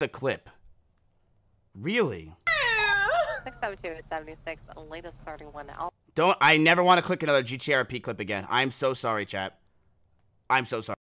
the clip. Really? 602-76, latest 31 out. I never want to click another GTRP clip again. I'm so sorry, chat. I'm so sorry.